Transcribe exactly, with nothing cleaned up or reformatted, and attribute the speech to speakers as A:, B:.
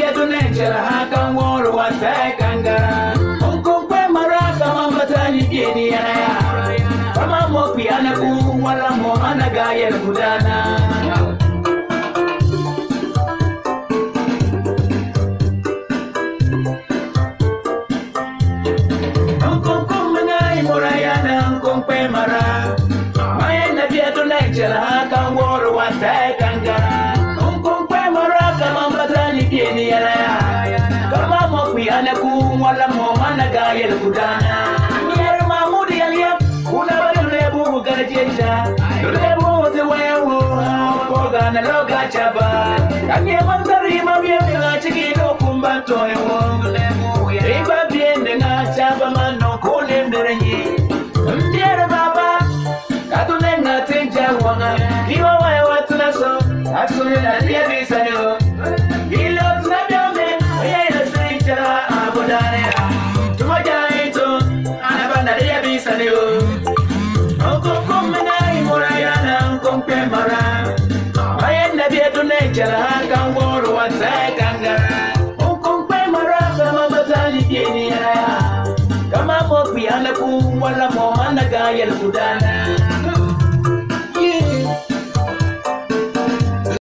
A: bieto nenchela hakan woro wata kangara unkongwe maraka mambatani piedi ya kama mopi anaku wala mo anagaya mudana unkongwe ngai morayana unkongwe mara maya na bieto nenchela hakan woro wata kangara piedi ya kama mopi anaku wala mo anagaya kudana yar mamudi alia una bale bubu garajesha lebu te wewo koga na loga chaba anye mandari mabye la chiki no kumba toyo